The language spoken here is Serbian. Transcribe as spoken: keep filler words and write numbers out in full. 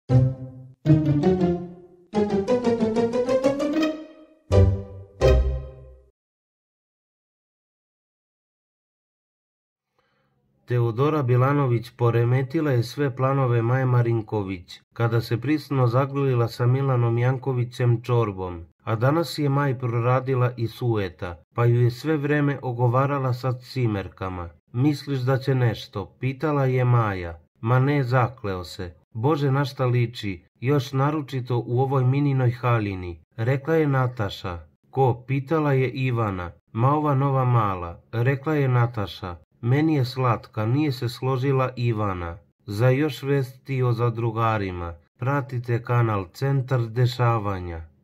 Teodora Bilanović poremetila je sve planove Maje Marinković, kada se prisno zagrlila sa Milanom Jankovićem Čorbom, a danas je Maj proradila i sujeta, pa ju je sve vreme ogovarala sa cimerkama. Misliš da će nešto? Pitala je Maja. Ma ne, zakleo se. Bože, na šta liči, još naročito u ovoj Mininoj haljini, rekla je Nataša. Ko? Pitala je Ivana. Ma ova nova mala, rekla je Nataša. Meni je slatka, nije se složila Ivana. Za još vesti o zadrugarima, pratite kanal Centar dešavanja.